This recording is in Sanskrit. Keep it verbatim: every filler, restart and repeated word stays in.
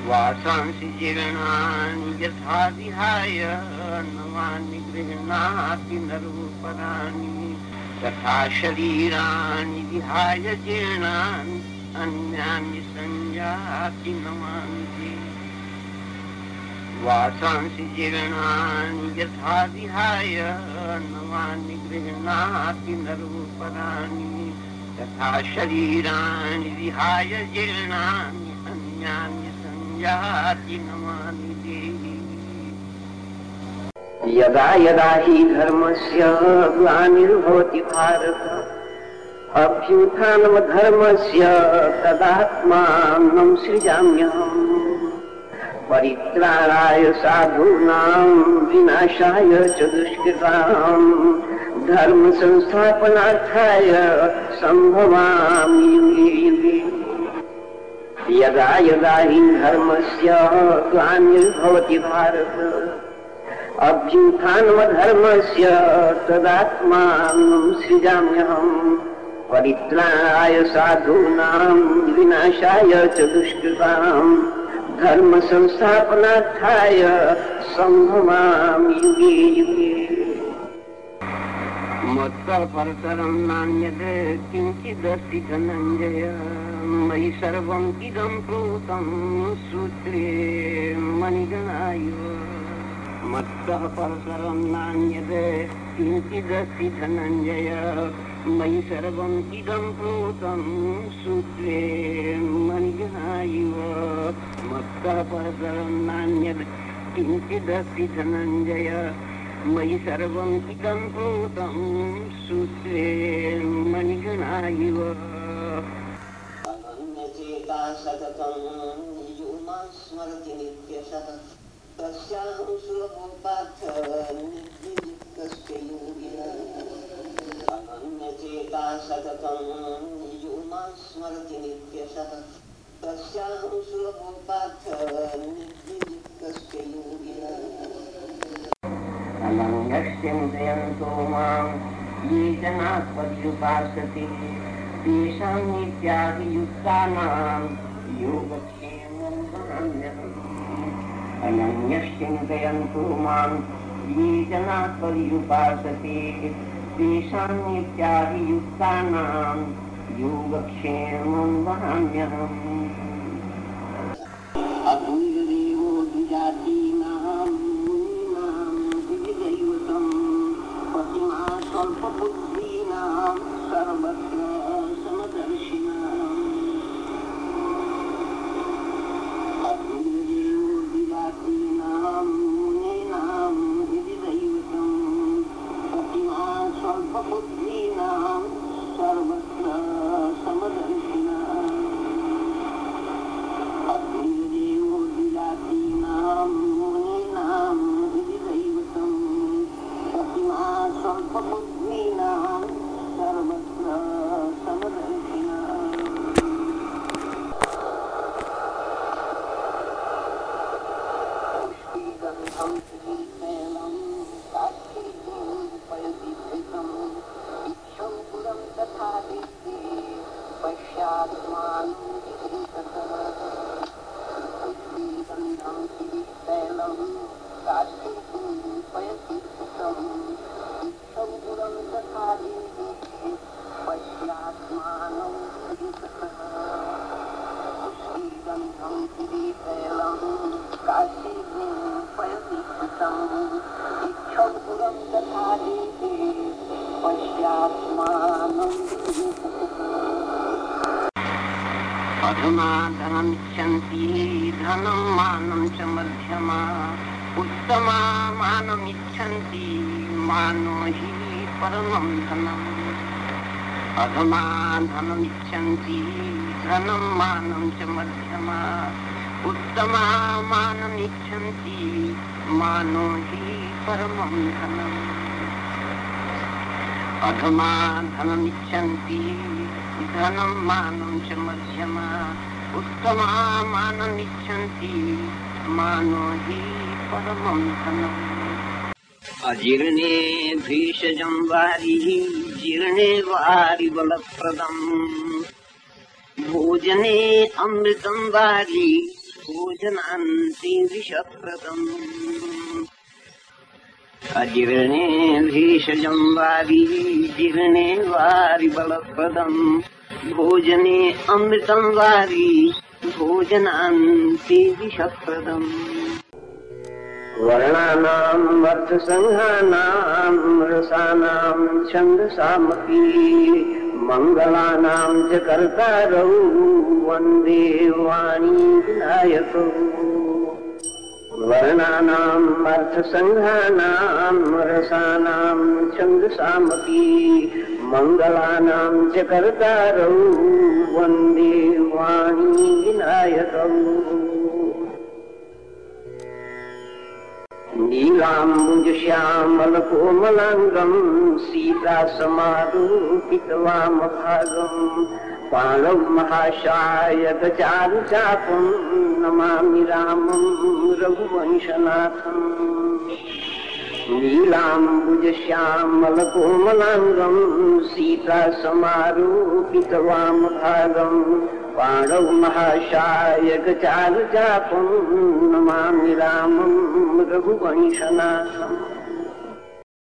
वासांसि जीर्णानि यथा विहाय नवानि गृह्णाति नरोपराणि तथा शरीराणि विहाय जीर्णानि अन्यानि संयाति नवानि वासांसि जीर्णानि यथा विहाय नवानि गृह्णाति नरोपराणि तथा शरीराणि विहाय जीर्णानि अन्यानि संयाति नवानि देहि। यदा यदा हि धर्मस्य ग्लानिर्भवति भारत अभ्युत्थानमधर्मस्य तदात्मानं सृजाम्यहम् परित्राणाय साधूनां विनाशाय च दुष्कृतां धर्म संस्थापनार्थाय संभवामि युगे युगे। यदा यदा हि धर्मस्य ग्लानिर्भवति भारत अभ्युत्थानमधर्मस्य तदात्मानं सृजाम्यहम् परित्राणाय साधूनां विनाशाय च दुष्कृतां धर्म संस्थापनार्थाय संभवामि युगे युगे। मत्तः परतरं नान्यत् किञ्चिदस्ति धनञ्जय मयि सर्वं इदं प्रोतं सूत्रे मणिगणाय। मत्तः परतरं नान्यत् किञ्चिदस्ति धनञ्जय मयि सर्वं इदं प्रोतं सूत्रे मणिगणाय। मत्तः परतरं नान्यत् किञ्चिदस्ति धनञ्जय मयि सर्वं इदं प्रोतं सूत्रे मणिगणाय। अनन्यचेता सततं यो मां स्मरति नित्यशः तस्याहं सुलभो पार्थ निर्विजितस्य योगिनः। अनन्यचेता सततं यो मां स्मरति नित्यशः तस्याहं सुलभो पार्थ निर्विजितस्य योगिनः। अनन्यस्य मुदयन्तो मां ये जनाः पर्युपासते तेषां नित्याभियुक्तानां योगक्षेमं वहाम्यहम्। अनन्यस्य मुदयन्तो मां ये जनाः पर्युपासते तेषां नित्याभियुक्तानां योगक्षेमं वहाम्यहम्। अभूयदेवो द्विजातीनां स्वल्पबुद्धीनां सर्वत्र समदर्शिनाम्। अभूयदेवो द्विजातीनां मुनीनां हृदि दैवतं पतिमान् स्वल्पबुद्धीनां सर्वत्र समदर्शिनाम्। अभूयदेवो द्विजातीनां मुनीनां हृदि दैवतं पतिमान् स्वल्पबुद्धीनां सर्वत्र समदर्शिनाम्। पुष्टिगन्धं श्रीशैलं साक्षीं पयति धृतम् इक्षं पुरं तथा देशे पश्यात्मानं विधृतः। पुष्टिगन्धं श्रीशैलं साक्षीं पयति धृतम् इक्षं पुरं तथा देशे पश्यात्मानं विधृतः। पुष्टिगन्धं श्रीशैलं काशीं पयति धृतम् इक्षं पुरं तथा देशे पश्यात्मानं विधृतः। अधुना धनमिच्छन्ति धनं मानं च मध्यमा उत्तमा मानमिच्छन्ति मानो हि परमं धनम्। अधुना धनमिच्छन्ति धनं मानं च मध्यमा उत्तमा मानमिच्छन्ति मानो हि परमं धनम्। अधुना धनमिच्छन्ति धनं मानं च मध्यमा उत्तमा मानमिच्छन्ति मानो हि परमं धनम्। अजीर्णे भीषजं वारि जीर्णे वारि बलप्रदम् भोजने अमृतं वारि भोजनान्ते विषप्रदम् अजीर्णे भेषजं वारि जीर्णे वारि बलप्रदम् भोजने अमृतं वारि भोजनान्ते विषप्रदम् वर्णानाम् अर्थसंहानाम् रसानाम् छन्दसामपि मङ्गलानाम् च कर्तारौ वन्दे वाणी विनायकौ वर्णानाम् अर्थसंहानाम् रसानाम् छन्दसामपि मङ्गलानाम् च कर्तारौ वन्दे वाणी विनायकौ नीलाम्बुजश्यामलकोमलाङ्गम् सीतासमारूपितवामभागम् पाणौ महाशायकचारुचापम् नमामि रामम् रघुवंशनाथम् नीलाम्बुजश्यामलकोमलाङ्गम् सीतासमारूपितवामभागम् पाणौ महाशायकचारुचापम् नमामि रामम् रघुवंशनाथम्